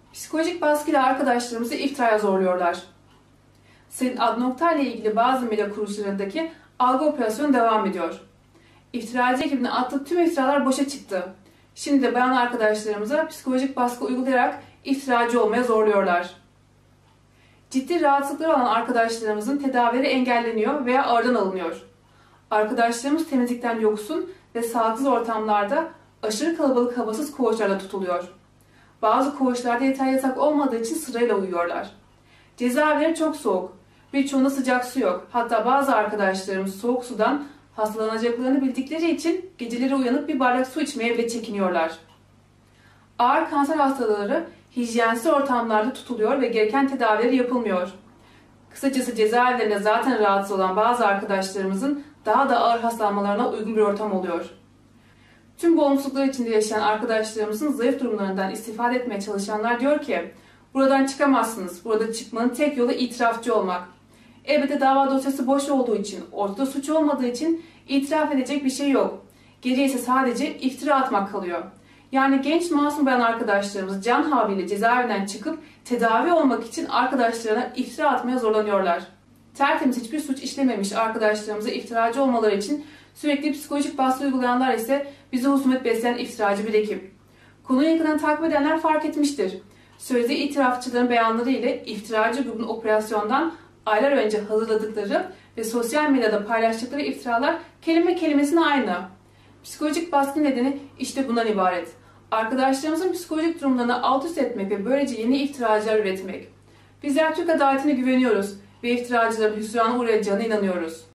Psikolojik baskıyla arkadaşlarımızı iftiraya zorluyorlar. Senin Adnokta ile ilgili bazı medya kuruluşlarındaki algı operasyonu devam ediyor. İftiracı ekibinin attığı tüm iftiralar boşa çıktı. Şimdi de bayan arkadaşlarımıza psikolojik baskı uygulayarak iftiracı olmaya zorluyorlar. Ciddi rahatsızlıkları olan arkadaşlarımızın tedavileri engelleniyor veya aradan alınıyor. Arkadaşlarımız temizlikten yoksun ve sağlıksız ortamlarda aşırı kalabalık havasız koğuşlarda tutuluyor. Bazı koğuşlarda yeterli yatak olmadığı için sırayla uyuyorlar. Cezaevleri çok soğuk. Birçoğunda sıcak su yok. Hatta bazı arkadaşlarımız soğuk sudan hastalanacaklarını bildikleri için geceleri uyanıp bir bardak su içmeye bile çekiniyorlar. Ağır kanser hastaları hijyensiz ortamlarda tutuluyor ve gereken tedavileri yapılmıyor. Kısacası cezaevlerinde zaten rahatsız olan bazı arkadaşlarımızın daha da ağır hastalanmalarına uygun bir ortam oluyor. Tüm bu olumsuzluklar içinde yaşayan arkadaşlarımızın zayıf durumlarından istifade etmeye çalışanlar diyor ki, buradan çıkamazsınız, burada çıkmanın tek yolu itirafçı olmak. Elbette dava dosyası boş olduğu için, ortada suç olmadığı için itiraf edecek bir şey yok. Geriye ise sadece iftira atmak kalıyor. Yani genç masum bayan arkadaşlarımız can havliyle cezaevinden çıkıp tedavi olmak için arkadaşlarına iftira atmaya zorlanıyorlar. Tertemiz hiçbir suç işlememiş arkadaşlarımıza iftiracı olmaları için sürekli psikolojik baskı uygulayanlar ise bize husumet besleyen iftiracı bir ekip. Konuyu yakından takip edenler fark etmiştir. Sözde itirafçıların beyanları ile iftiracı grubun operasyondan aylar önce hazırladıkları ve sosyal medyada paylaştıkları iftiralar kelime kelimesine aynı. Psikolojik baskı nedeni işte bundan ibaret. Arkadaşlarımızın psikolojik durumlarını alt üst etmek ve böylece yeni iftiracılar üretmek. Bizler Türk adaletine güveniyoruz ve iftiracıların hüsrana uğrayacağına inanıyoruz.